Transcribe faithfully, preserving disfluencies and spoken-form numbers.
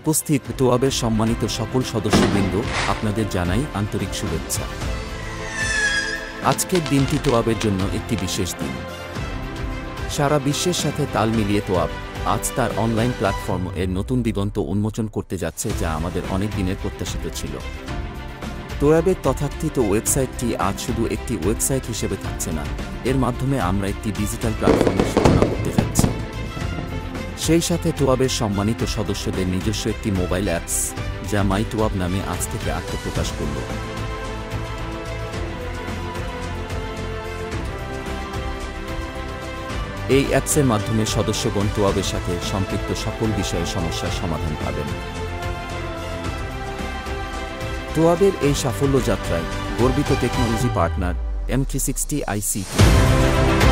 উপস্থিত তোয়াবের সম্মানিত সকল সদস্যবৃন্দ, আপনাদের জানাই আন্তরিক শুভেচ্ছা। আজকের দিনটি তোয়াবের জন্য একটি বিশেষ দিন। সারা বিশ্বের সাথে তাল মিলিয়ে তোয়াব আজ তার অনলাইন প্ল্যাটফর্ম এর নতুন দিগন্ত উন্মোচন করতে যাচ্ছে, যা আমাদের অনেক দিনের প্রত্যাশিত ছিল। তোয়াবের তথাকথিত ওয়েবসাইটটি আজ শুধু একটি ওয়েবসাইট হিসেবে থাকছে না, এর মাধ্যমে আমরা একটি ডিজিটাল প্ল্যাটফর্মের সূচনা করতে যাচ্ছি। সেই সাথে তোয়াবের সম্মানিত সদস্যদের নিজস্ব একটি মোবাইল অ্যাপস, যা মাই তোয়াব নামে আজ থেকে আত্মপ্রকাশ করল। এই অ্যাপসের মাধ্যমে সদস্যগণ তোয়াবের সাথে সম্পৃক্ত সকল বিষয়ে সমস্যার সমাধান পাবেন। তোয়াবের এই সাফল্য যাত্রায় গর্বিত technology partner M three sixty ICT.